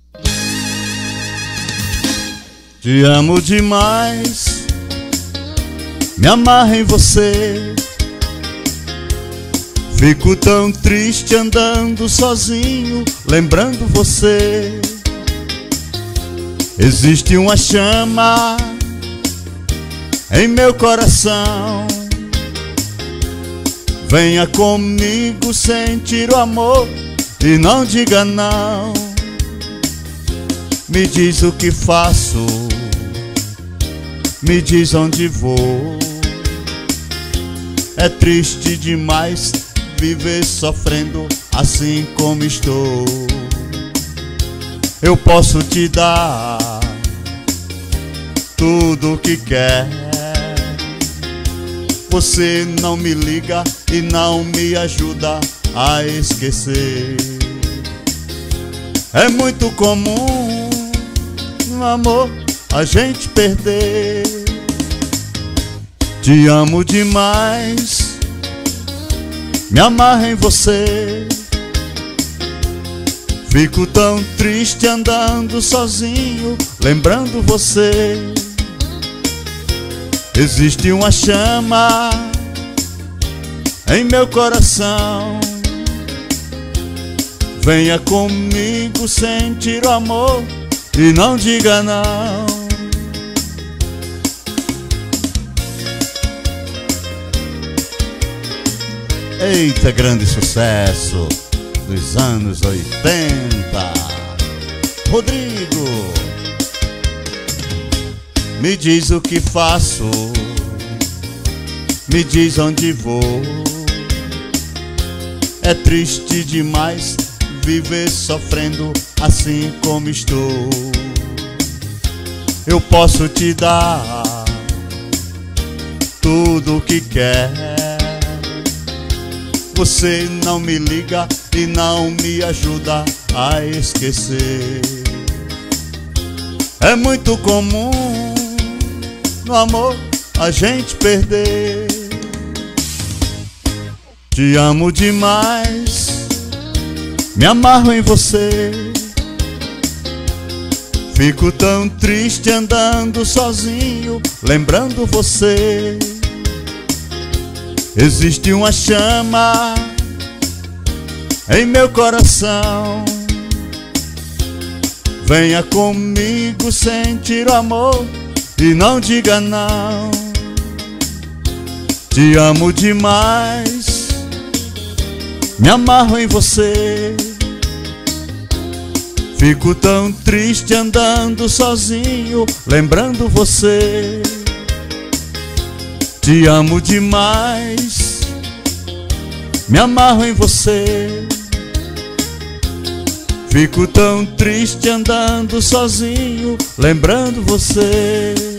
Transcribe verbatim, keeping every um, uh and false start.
Te amo demais, me amarro em você. Fico tão triste andando sozinho, lembrando você. Existe uma chama em meu coração. Venha comigo sentir o amor e não diga não. Me diz o que faço, me diz onde vou. É triste demais viver sofrendo assim como estou. Eu posso te dar tudo o que quer. Você não me liga e não me ajuda a esquecer. É muito comum no amor a gente perder. Te amo demais, me amarro em você. Fico tão triste andando sozinho, lembrando você. Existe uma chama em meu coração. Venha comigo sentir o amor e não diga não. Eita, grande sucesso dos anos oitenta. Rodrigo, me diz o que faço, me diz onde vou. É triste demais viver sofrendo assim como estou. Eu posso te dar tudo o que quer. Você não me liga e não me ajuda a esquecer. É muito comum no amor a gente perder. Te amo demais, me amarro em você. Fico tão triste andando sozinho, lembrando você. Existe uma chama em meu coração. Venha comigo sentir o amor e não diga não. Te amo demais, me amarro em você. Fico tão triste andando sozinho, lembrando você. Te amo demais, me amarro em você. Fico tão triste andando sozinho, lembrando você.